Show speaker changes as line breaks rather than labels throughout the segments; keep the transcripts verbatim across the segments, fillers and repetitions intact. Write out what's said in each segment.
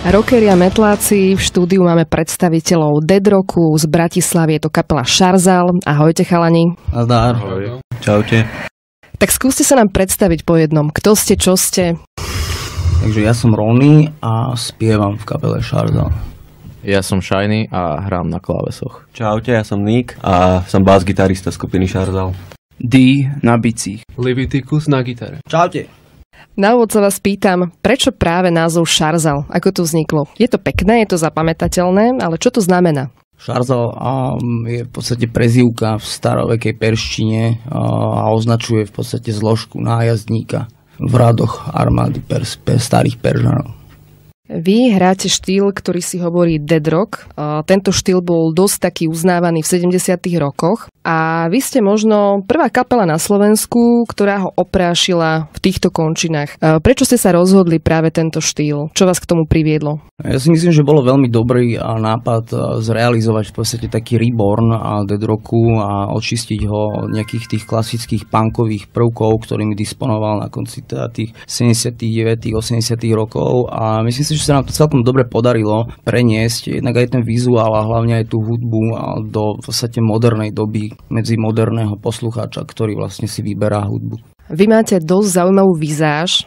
Rockeri a metláci, v štúdiu máme predstaviteľov Dead Rocku z Bratislavy, je to kapela Šarzal. Ahojte chalani.
Nazdar. Ahoj. Čaute.
Tak skúste sa nám predstaviť po jednom. Kto ste, čo ste?
Takže ja som Ronny a spievam v kapele Šarzal.
Ja som Shiny a hrám na klávesoch.
Čaute, ja som Nick a som bas-gitarista skupiny Šarzal.
D na bicích.
Leviticus na gitare.
Čaute.
Na úvod sa vás pýtam, prečo práve názov Šarzal? Ako to vzniklo? Je to pekné, je to zapamätateľné, ale čo to znamená?
Šarzal je v podstate prezývka v starovekej perštine a označuje v podstate zložku nájazdníka v radoch armády pers, per, starých Peržanov.
Vy hráte štýl, ktorý si hovorí Dead Rock. Tento štýl bol dosť taký uznávaný v sedemdesiatych rokoch a vy ste možno prvá kapela na Slovensku, ktorá ho oprášila v týchto končinách. Prečo ste sa rozhodli práve tento štýl? Čo vás k tomu priviedlo?
Ja si myslím, že bolo veľmi dobrý nápad zrealizovať v podstate taký reborn Dead Rocku a očistiť ho od nejakých tých klasických punkových prvkov, ktorými disponoval na konci tých sedemdesiatych, deväťdesiatych, osemdesiatych rokov a myslím si, že sa nám to celkom dobre podarilo preniesť jednak aj ten vizuál a hlavne aj tú hudbu do v podstate modernej doby medzi moderného poslucháča, ktorý vlastne si vyberá hudbu.
Vy máte dosť zaujímavú vizáž.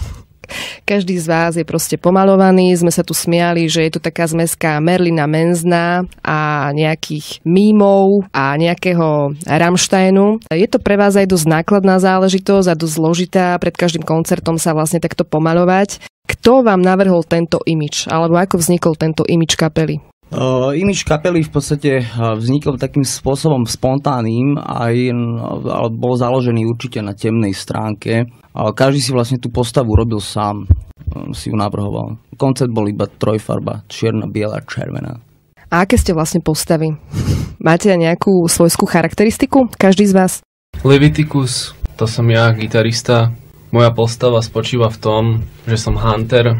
Každý z vás je proste pomalovaný. Sme sa tu smiali, že je to taká zmeska Merlina Menzna a nejakých mímov a nejakého Rammsteinu. Je to pre vás aj dosť nákladná záležitosť a dosť zložitá pred každým koncertom sa vlastne takto pomalovať. Kto vám navrhol tento imič? Alebo ako vznikol tento imič kapely?
Uh, imič kapely v podstate vznikol takým spôsobom spontánnym a ale bol založený určite na temnej stránke. Uh, každý si vlastne tú postavu robil sám, um, si ju navrhoval. Koncept bol iba trojfarba, čierna, biela, červená.
A aké ste vlastne postavy? Máte nejakú svojskú charakteristiku? Každý z vás?
Leviticus, to som ja, gitarista. Moja postava spočíva v tom, že som hunter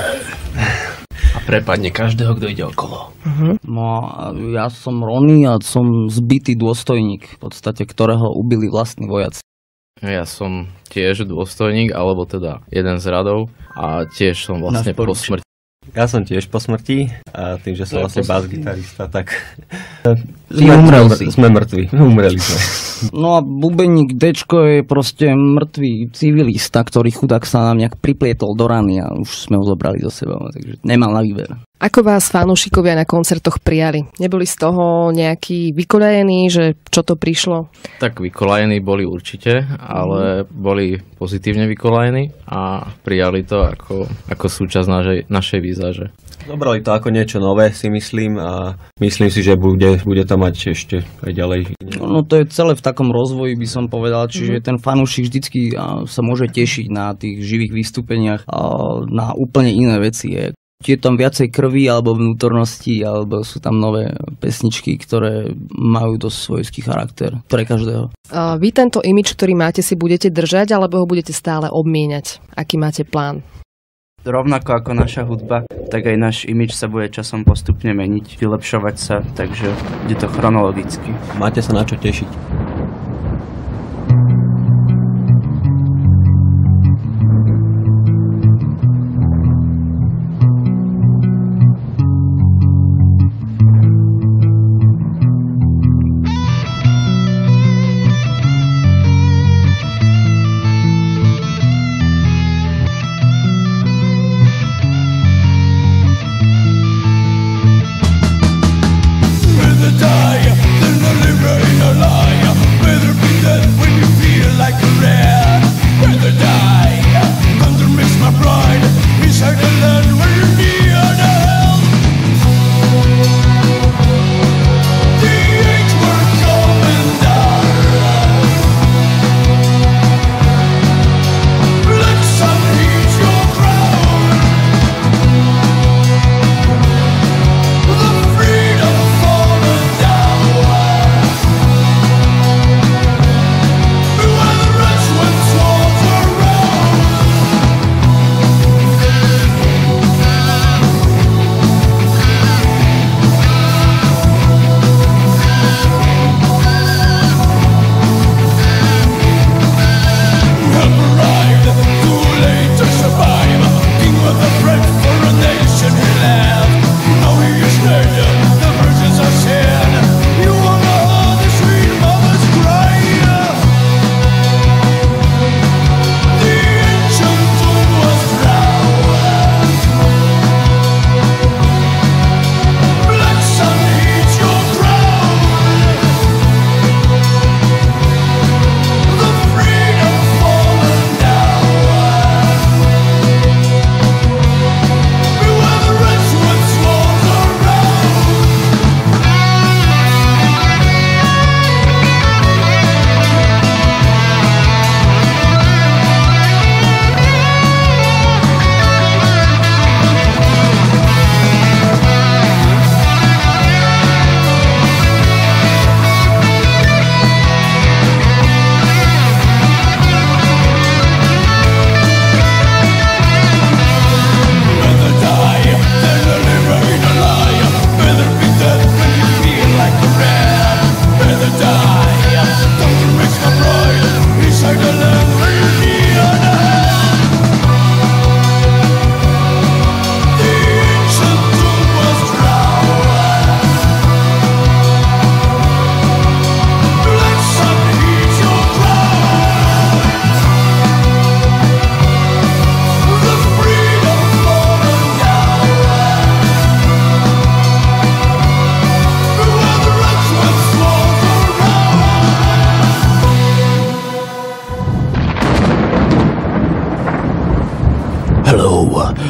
a prepadne každého, kto ide okolo.
Uh-huh. No ja som Ronny a som zbitý dôstojník, v podstate ktorého ubili vlastní vojaci.
Ja som tiež dôstojník, alebo teda jeden z radov a tiež som vlastne po smrti.
Ja som tiež po smrti a tým, že som vlastne bas-gitarista, tak
sme,
mŕtvi. sme mŕtvi. Umreli sme.
No a bubeník Dečko je proste mŕtvý civilista, ktorý chudák sa nám nejak priplietol do rany a už sme ho zobrali zo seba, takže nemal na výber.
Ako vás fanúšikovia na koncertoch prijali? Neboli z toho nejakí vykolajení, že čo to prišlo?
Tak vykolajení boli určite, ale mm. boli pozitívne vykolajení a prijali to ako, ako súčasť našej, našej výzaže.
Zobrali to ako niečo nové, si myslím, a myslím si, že bude, bude to mať ešte aj ďalej.
No to je celé v takom rozvoji, by som povedal, čiže mm. ten fanúšik vždycky sa môže tešiť na tých živých vystúpeniach na úplne iné veci. Je tam viacej krvi alebo vnútornosti, alebo sú tam nové pesničky, ktoré majú dosť svojský charakter pre každého.
Vy tento imič, ktorý máte, si budete držať, alebo ho budete stále obmieniať? Aký máte plán?
Rovnako ako naša hudba, tak aj náš imič sa bude časom postupne meniť, vylepšovať sa, takže je to chronologicky.
Máte sa na čo tešiť.
Die, there's no living alive.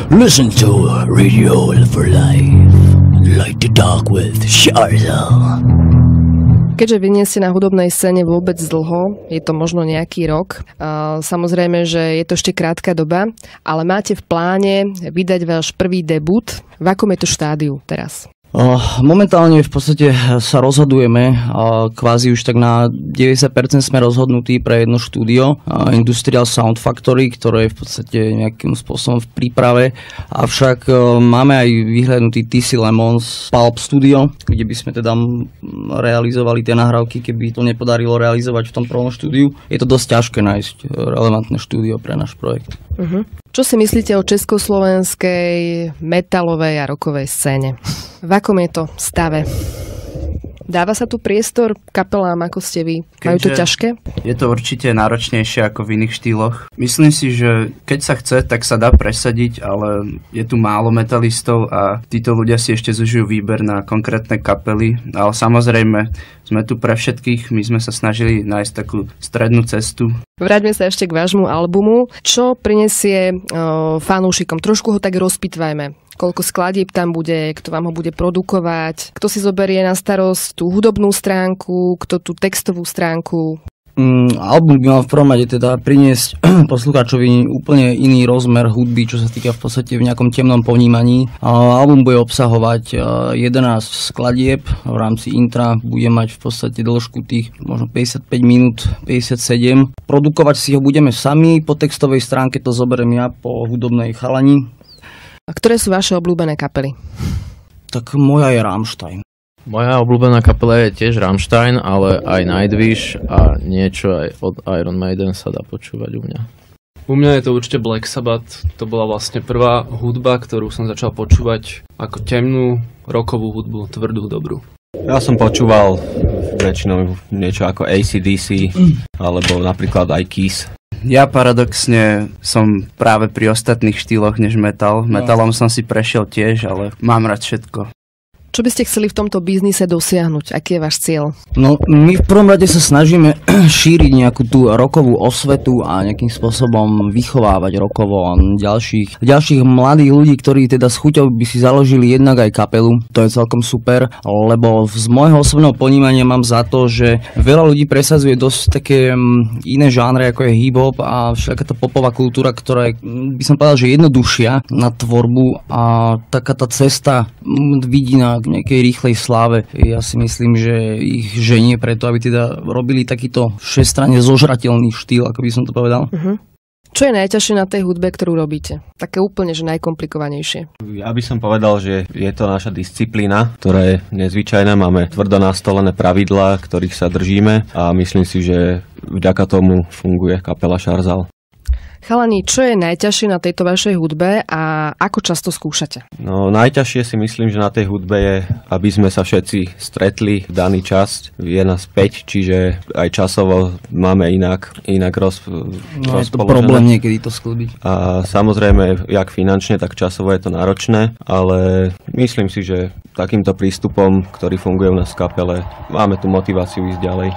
Listen to Radio for Life. Like to talk with Sharzal.
Keďže vy nie ste na hudobnej scéne vôbec dlho, je to možno nejaký rok, samozrejme, že je to ešte krátka doba, ale máte v pláne vydať váš prvý debut. V akom je to štádiu teraz?
Momentálne v podstate sa rozhodujeme, kvázi už tak na deväťdesiat percent sme rozhodnutí pre jedno štúdio, Industrial Sound Factory, ktoré je v podstate nejakým spôsobom v príprave, avšak máme aj vyhľadnutý té cé Lemons Pulp Studio, kde by sme teda realizovali tie nahrávky, keby to nepodarilo realizovať v tom prvom štúdiu. Je to dosť ťažké nájsť relevantné štúdio pre náš projekt.
Uh-huh. Čo si myslíte o československej metalovej a rockovej scéne? V akom je to stave? Dáva sa tu priestor kapelám, ako ste vy? Majú to ťažké?
Je to určite náročnejšie ako v iných štýloch. Myslím si, že keď sa chce, tak sa dá presadiť, ale je tu málo metalistov a títo ľudia si ešte zužujú výber na konkrétne kapely. Ale samozrejme, sme tu pre všetkých. My sme sa snažili nájsť takú strednú cestu.
Vráťme sa ešte k vášmu albumu. Čo prinesie o, fanúšikom? Trošku ho tak rozpitvajme. Koľko skladieb tam bude, kto vám ho bude produkovať, kto si zoberie na starosť tú hudobnú stránku, kto tú textovú stránku.
Mm, album by mal v prvom rade teda priniesť poslucháčovi úplne iný rozmer hudby, čo sa týka v podstate v nejakom temnom ponímaní. A album bude obsahovať jedenásť skladieb, v rámci intra bude mať v podstate dĺžku tých možno päťdesiatpäť minút, päťdesiatsedem. Produkovať si ho budeme sami, po textovej stránke to zoberiem ja, po hudobnej chalani.
A ktoré sú vaše obľúbené kapely?
Tak moja je Rammstein.
Moja obľúbená kapela je tiež Rammstein, ale aj Nightwish a niečo aj od Iron Maiden sa dá počúvať u mňa.
U mňa je to určite Black Sabbath. To bola vlastne prvá hudba, ktorú som začal počúvať ako temnú rockovú hudbu, tvrdú, dobrú.
Ja som počúval väčšinou niečo ako á cé dé cé alebo napríklad aj Kiss.
Ja paradoxne som práve pri ostatných štýloch než metal. Metalom som si prešiel tiež, ale mám rád všetko.
Čo by ste chceli v tomto biznise dosiahnuť? Aký je váš cieľ?
No, my v prvom rade sa snažíme šíriť nejakú tú rokovú osvetu a nejakým spôsobom vychovávať rokovo ďalších, ďalších mladých ľudí, ktorí teda s chuťou by si založili jednak aj kapelu. To je celkom super, lebo z môjho osobného ponímania mám za to, že veľa ľudí presadzuje dosť také iné žánre, ako je hip-hop a všaká tá popová kultúra, ktorá je, by som povedal, že jednoduchšia na tvorbu a taká tá cesta vidí na k nejakej rýchlej sláve. Ja si myslím, že ich ženie preto, aby teda robili takýto všestranne zožrateľný štýl, ako by som to povedal.
Uh-huh. Čo je najťažšie na tej hudbe, ktorú robíte? Také úplne, že najkomplikovanejšie.
Ja by som povedal, že je to naša disciplína, ktorá je nezvyčajná. Máme tvrdo nastolené pravidlá, ktorých sa držíme a myslím si, že vďaka tomu funguje kapela Sharzal.
Chalani, čo je najťažšie na tejto vašej hudbe a ako často skúšate?
No, najťažšie si myslím, že na tej hudbe je, aby sme sa všetci stretli v daný čas. Je nás päť, čiže aj časovo máme inak, inak roz,
no, je to problém niekedy to sklbiť.
A samozrejme, jak finančne, tak časovo je to náročné, ale myslím si, že takýmto prístupom, ktorý funguje u nás v kapele, máme tu motiváciu ísť ďalej.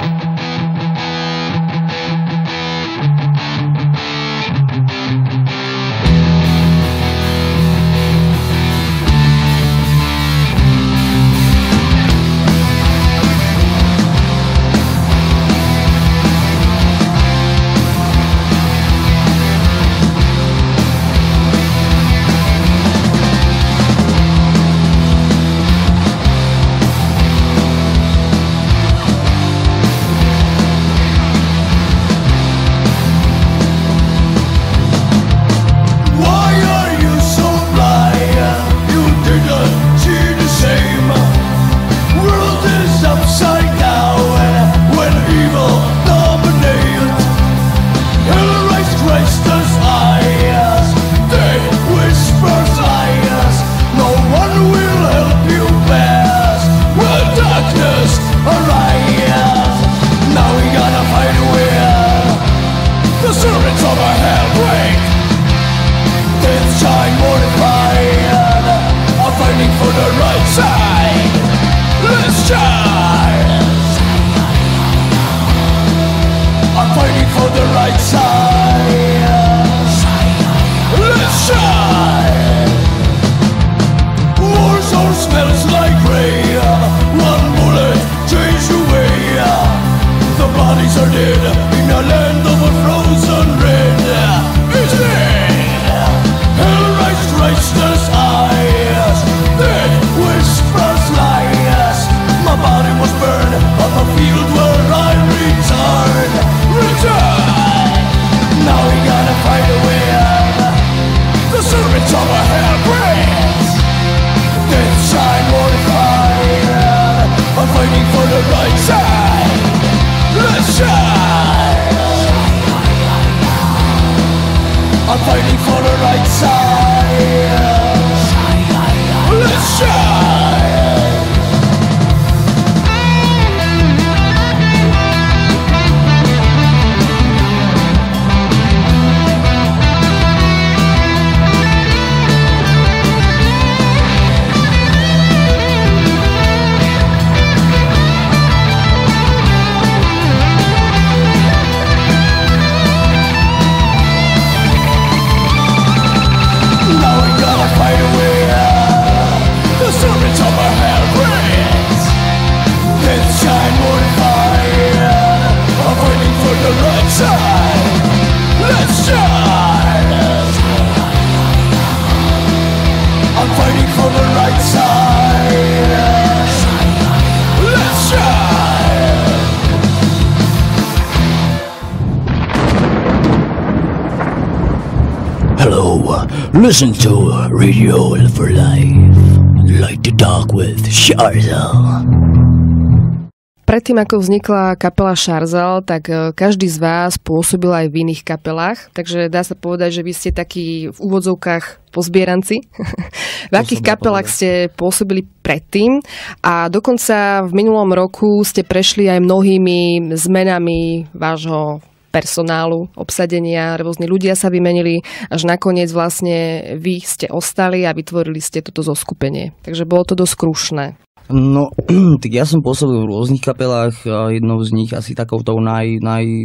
Hello, listen to Radio for Life. Light the Dark with Sharzal.
Predtým, ako vznikla kapela Sharzal, tak každý z vás pôsobil aj v iných kapelách, takže dá sa povedať, že vy ste takí v úvodzovkách pozbieranci. V akých kapelách ste pôsobili predtým a dokonca v minulom roku ste prešli aj mnohými zmenami vášho personálu, obsadenia, rôzni ľudia sa vymenili, až nakoniec vlastne vy ste ostali a vytvorili ste toto zoskupenie. Takže bolo to dosť krušné.
No, tak ja som pôsobil v rôznych kapelách a jednou z nich asi takoutou naj,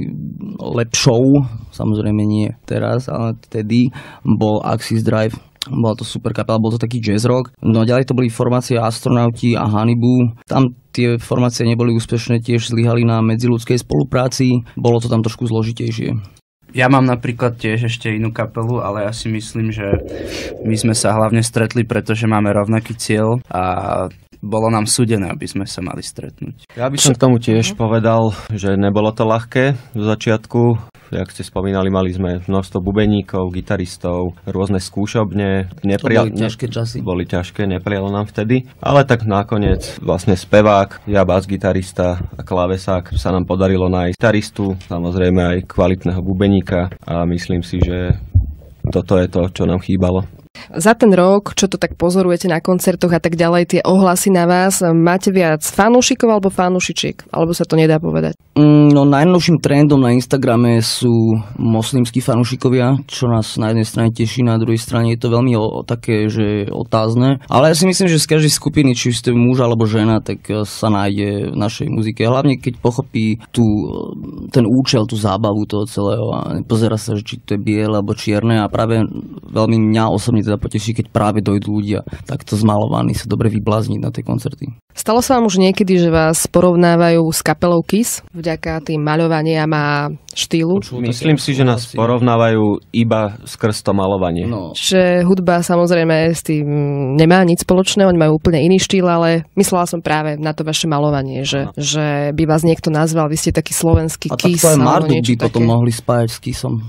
najlepšou, samozrejme nie teraz, ale vtedy bol Axis Drive. Bola to super kapela, bol to taký jazz rock. No a ďalej to boli formácie Astronauti a Hannibal. Tam tie formácie neboli úspešné, tiež zlyhali na medziľudskej spolupráci. Bolo to tam trošku zložitejšie.
Ja mám napríklad tiež ešte inú kapelu, ale ja si myslím, že my sme sa hlavne stretli, pretože máme rovnaký cieľ a bolo nám súdené, aby sme sa mali stretnúť.
Ja by som k tomu tiež povedal, že nebolo to ľahké v začiatku. Jak ste spomínali, mali sme množstvo bubeníkov, gitaristov, rôzne skúšobne. Neprijal...
To boli ťažké časy.
Boli ťažké, neprijalo nám vtedy. Ale tak nakoniec vlastne spevák, ja bas-gitarista a klávesák sa nám podarilo nájsť gitaristu, samozrejme aj kvalitného bubeníka a myslím si, že toto je to, čo nám chýbalo.
Za ten rok, čo to tak pozorujete na koncertoch a tak ďalej, tie ohlasy na vás, máte viac fanúšikov alebo fanúšičiek? Alebo sa to nedá povedať?
No najnovším trendom na Instagrame sú moslimskí fanúšikovia, čo nás na jednej strane teší, na druhej strane je to veľmi o, o také, že otázne. Ale ja si myslím, že z každej skupiny, či ste muž alebo žena, tak sa nájde v našej muzike. Hlavne keď pochopí tú, ten účel, tú zábavu toho celého a pozera sa, že či to je biele alebo čierne a práve veľmi mňa osobne teda poteší, keď práve dojdú ľudia takto zmalovaní sa dobre vyblázniť na tie koncerty.
Stalo sa vám už niekedy, že vás porovnávajú s kapelou Kiss vďaka tým maľovaniam a štýlu?
Myslím si, že nás porovnávajú iba skrz to malovanie.
No.
Že hudba samozrejme s tým nemá nič spoločné, oni majú úplne iný štýl, ale myslela som práve na to vaše malovanie, že, že by vás niekto nazval, vy ste taký slovenský
a
Kiss.
A tak to aj Marduk by
také...
potom mohli spájať s Kissom.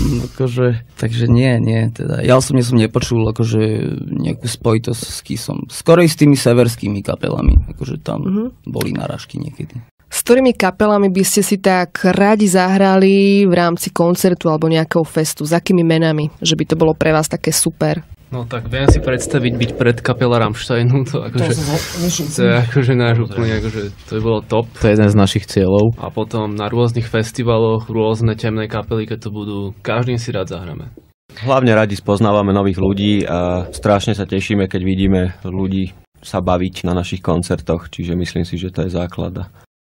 akože, takže nie, nie. Teda. Ja osobne som nepočul akože nejakú spojitosť s Kissom. Skorej s tými severskými kapelami. Akože tam uh-huh. boli narážky niekedy.
S ktorými kapelami by ste si tak radi zahrali v rámci koncertu alebo nejakého festu? S akými menami? Že by to bolo pre vás také super?
No tak viem si predstaviť byť pred kapela Rammsteinu, to akože, to je akože náš úplne, akože to by bolo top.
To je jeden z našich cieľov.
A potom na rôznych festivaloch, rôzne temné kapely, keď to budú, každým si rád zahráme.
Hlavne radi spoznávame nových ľudí a strašne sa tešíme, keď vidíme ľudí sa baviť na našich koncertoch, čiže myslím si, že to je základ.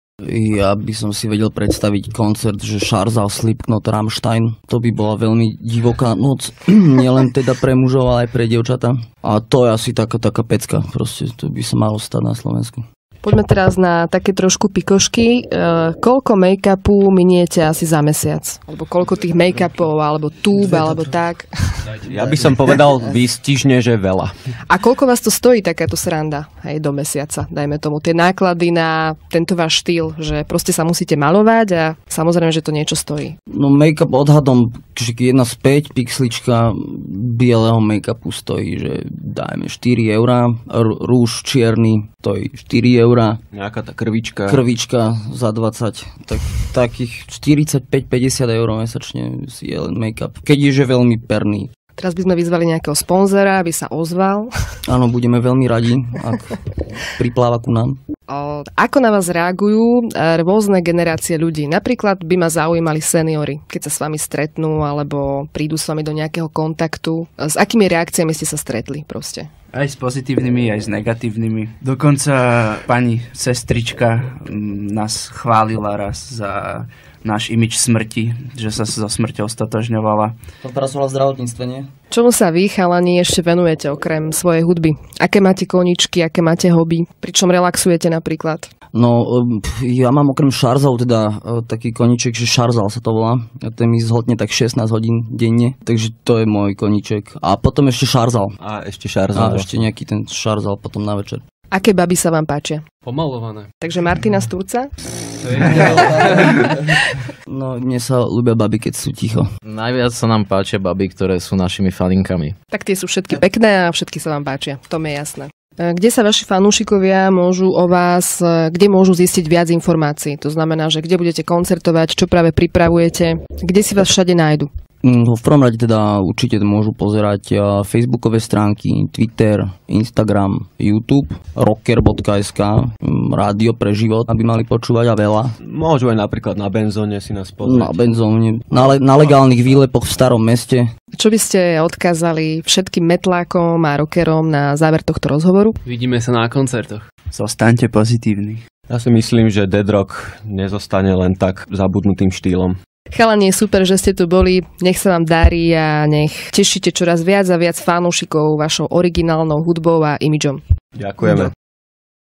Ja by som si vedel predstaviť koncert, že Sharzal, Slipknot, Rammstein. To by bola veľmi divoká noc. Nielen teda pre mužov, ale aj pre dievčatá. A to je asi taká, taká pecka. Proste to by sa malo stať na Slovensku.
Poďme teraz na také trošku pikošky. E, koľko make-upu miniete asi za mesiac? Alebo koľko tých make-upov, alebo túb, alebo tak?
Ja by som povedal výstižne, že veľa.
A koľko vás to stojí takáto sranda? Hej, do mesiaca, dajme tomu. Tie náklady na tento váš štýl, že proste sa musíte malovať a samozrejme, že to niečo stojí.
No make-up odhadom, že jedna z päť pixlička bieleho make-upu stojí, že dajme štyri eurá, r- rúž čierny stojí štyri eurá.
Nejaká tá krvička.
Krvička za dvadsať. Tak, takých štyridsaťpäť päťdesiat eur mesačne si je len make-up. Keď je že veľmi perný.
Teraz by sme vyzvali nejakého sponzora, aby sa ozval.
Áno, budeme veľmi radi, ak pripláva ku nám.
O, ako na vás reagujú rôzne generácie ľudí? Napríklad by ma zaujímali seniory, keď sa s vami stretnú alebo prídu s vami do nejakého kontaktu. S akými reakciami ste sa stretli proste?
Aj s pozitívnymi, aj s negatívnymi. Dokonca pani sestrička nás chválila raz za náš imič smrti, že sa so smrťou stotožňovala.
To pracovala v zdravotníctve, nie?
Čomu sa vy, chalani, ešte venujete okrem svojej hudby? Aké máte koničky, aké máte hobby? Pričom relaxujete napríklad?
No, ja mám okrem Šarzov teda taký koníček, že Šarzal sa to volá. Ten mi zhodne tak šestnásť hodín denne, takže to je môj koníček. A potom ešte Šarzal.
A ešte Šarzal.
A ešte nejaký ten Šarzal potom na večer.
Aké baby sa vám páčia?
Pomalované.
Takže Martina z Turca?
To je
No, mne sa ľúbia baby, keď sú ticho.
Najviac sa nám páčia baby, ktoré sú našimi falinkami.
Tak tie sú všetky pekné a všetky sa vám páčia. To mi je jasné. Kde sa vaši fanúšikovia môžu o vás, kde môžu zistiť viac informácií? To znamená, že kde budete koncertovať, čo práve pripravujete, kde si vás všade nájdu?
V prvom rade teda určite môžu pozerať facebookové stránky, Twitter, Instagram, YouTube, rocker bodka es ká, rádio pre život, aby mali počúvať a veľa.
Môžu aj napríklad na Benzóne si nás pozrieť.
Na Benzóne, na, le- na legálnych výlepoch v starom meste.
Čo by ste odkázali všetkým metlákom a rockerom na záver tohto rozhovoru?
Vidíme sa na koncertoch.
Zostaňte pozitívni.
Ja si myslím, že Dead Rock nezostane len tak zabudnutým štýlom.
Chalani, super, že ste tu boli. Nech sa vám darí a nech tešíte čoraz viac a viac fanúšikov vašou originálnou hudbou a imidžom.
Ďakujeme.